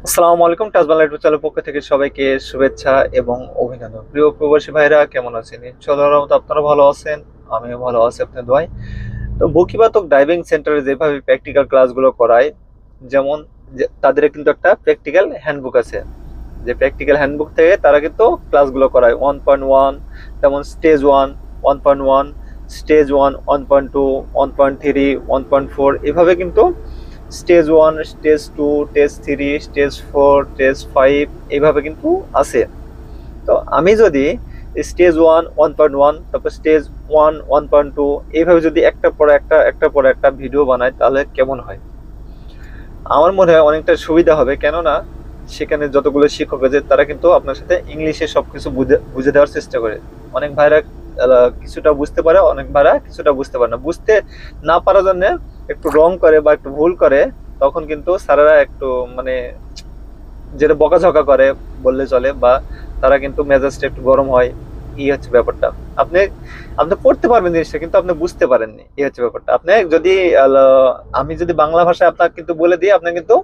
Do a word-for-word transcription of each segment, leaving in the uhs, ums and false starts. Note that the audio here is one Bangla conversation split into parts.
আসসালামু আলাইকুম। টাজবাংলা ইউটিউব চ্যানেলের পক্ষ থেকে সবাইকে শুভেচ্ছা এবং অভিনন্দন। প্রিয় প্রবাসী ভাইরা কেমন আছেন? ইনশাআল্লাহ রহমতে আপনারা ভালো আছেন, আমিও ভালো আছি আপনাদের দোয়ায়। তো বকিবাতক ড্রাইভিং সেন্টারে যেভাবে প্র্যাকটিক্যাল ক্লাসগুলো করায়, যেমন যে তাদের কিন্তু একটা প্র্যাকটিক্যাল হ্যান্ডবুক আছে, যে প্র্যাকটিক্যাল হ্যান্ডবুক থেকে তারা কিন্তু ক্লাসগুলো করায় ওয়ান পয়েন্ট ওয়ান, যেমন stage one, one point one, stage one, one point two, one point three, one point four, এভাবে কিন্তু stage one, stage two, stage three, stage four, stage five, এইভাবে কিন্তু আছে। তো আমি যদি stage one, one point one, তারপর stage one, one point two, এইভাবে যদি একটা পরে একটা একটা পরে একটা ভিডিও বানাই, তাহলে কেমন হয়? আমার মনে হয় অনেকটা সুবিধা হবে, কেননা সেখানে যতগুলো শিক্ষক আছে তারা কিন্তু আপনার সাথে ইংলিশে সবকিছু বুঝে বুঝে দেওয়ার চেষ্টা করে। অনেক ভাইরা আহ, কিছুটা বুঝতে পারে, অনেক ভাইরা কিছুটা বুঝতে পারে না। বুঝতে না পারার জন্য একটু রং করে বা একটু ভুল করে, তখন কিন্তু স্যারেরা একটু মানে যেটা বকাঝকা করে বললে চলে, বা তারা কিন্তু মেজাজটা একটু গরম হয়। এই হচ্ছে ব্যাপারটা। আপনি আপনি পড়তে পারবেন জিনিসটা, কিন্তু আপনি বুঝতে পারেননি, এই হচ্ছে ব্যাপারটা। আপনি যদি আহ, আমি যদি বাংলা ভাষায় আপনাকে কিন্তু বলে দিই, আপনি কিন্তু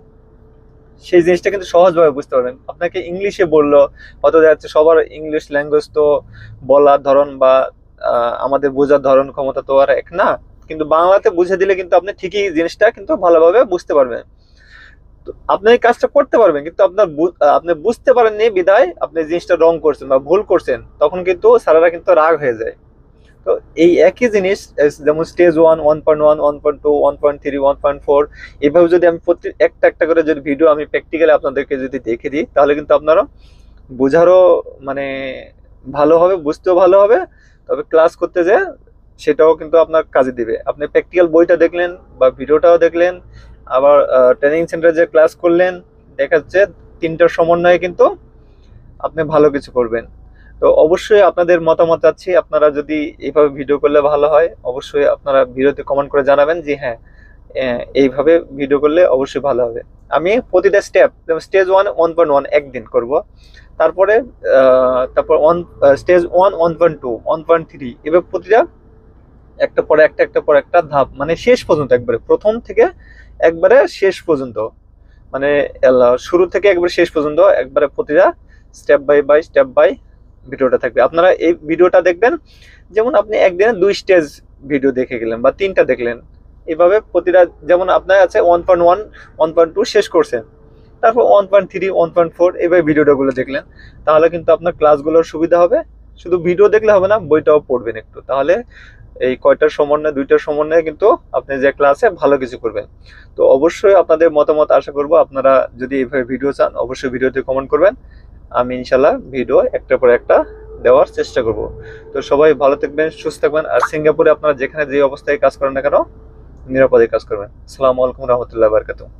সেই জিনিসটা কিন্তু সহজভাবে বুঝতে পারবেন। আপনাকে ইংলিশে বললো, হয়তো দেখা যাচ্ছে সবার ইংলিশ ল্যাঙ্গুয়েজ তো বলার ধরন বা আহ, আমাদের বোঝার ধরন ক্ষমতা তো আর এক না। কিন্তু বাংলাতে বুঝে দিলে কিন্তু আপনি ঠিকই জিনিসটা কিন্তু ভালোভাবে বুঝতে পারবেন। তো আপনি এই কাজটা করতে পারবেন, কিন্তু আপনার বু- আহ, আপনি বুঝতে পারেননি বিদায় আপনি জিনিসটা রং করছেন বা ভুল করছেন, তখন কিন্তু স্যারেরা কিন্তু রাগ হয়ে যায়। তো এই একই জিনিস এস যেমন stage one, one point one, one point two, one point three, one point four, এভাবে যদি আমি প্রতি একটা একটা করে যদি ভিডিও আমি প্র্যাকটিক্যালি আপনাদেরকে যদি দেখে দিই, তাহলে কিন্তু আপনারা বোঝারও মানে ভালো হবে, বুঝতেও ভালো হবে। তবে ক্লাস করতে যে সেটাও কিন্তু আপনার কাজে দিবে। আপনি প্র্যাকটিক্যাল বইটা দেখলেন বা ভিডিওটাও দেখলেন, আবার ট্রেনিং সেন্টারে যে ক্লাস করলেন, দেখা যাচ্ছে তিনটার সমন্বয়ে কিন্তু আপনি ভালো কিছু করবেন। তো অবশ্যই আপনাদের মতামত চাচ্ছি। আপনারা যদি এইভাবে ভিডিও করলে ভালো হয়, অবশ্যই আপনারা ভিডিওতে কমেন্ট করে জানাবেন যে হ্যাঁ, আহ, এইভাবে ভিডিও করলে অবশ্যই ভালো হবে। আমি প্রতিটা স্টেপ, যেমন stage one, one point one একদিন করবো, তারপরে আহ, তারপর one stage one, one point two, one point three, এবার প্রতিটা একটা পরে একটা একটা পরে একটা ধাপ, মানে শেষ পর্যন্ত, একবারে প্রথম থেকে একবারে শেষ পর্যন্ত, মানে এলা- শুরু থেকে একবারে শেষ পর্যন্ত একবারে প্রতিটা step by by step by ভিডিওটা থাকবে। আপনারা এই ভিডিওটা দেখবেন, যেমন আপনি একদিনে দুই স্টেজ ভিডিও দেখে গেলেন বা তিনটা দেখলেন, এইভাবে প্রতিটা, যেমন আপনার আছে one point one, one point two শেষ করছেন, তারপর one point three, one point four, এইভাবে ভিডিওটা গুলো দেখলেন, তাহলে কিন্তু আপনার ক্লাসগুলোর সুবিধা হবে। শুধু ভিডিও দেখলে হবে না, বইটাও পড়বেন একটু, তাহলে এই কয়টার সমন্বয়, দুইটার সমন্বয়ে কিন্তু আপনি যে ক্লাসে ভালো কিছু করবেন। তো অবশ্যই আপনাদের মতামত আশা করব। আপনারা যদি এইভাবে ভিডিও চান, অবশ্যই ভিডিওতে কমেন্ট করবেন। আমি ইনশাল্লাহ ভিডিও একটার পর একটা দেওয়ার চেষ্টা করব। তো সবাই ভালো থাকবেন, সুস্থ থাকবেন, আর সিঙ্গাপুরে আপনারা যেখানে যে অবস্থায় কাজ করেন না কেন, নিরাপদে কাজ করবেন। আসসালামু আলাইকুম রহমতুল্লাহ বারকাতুহ।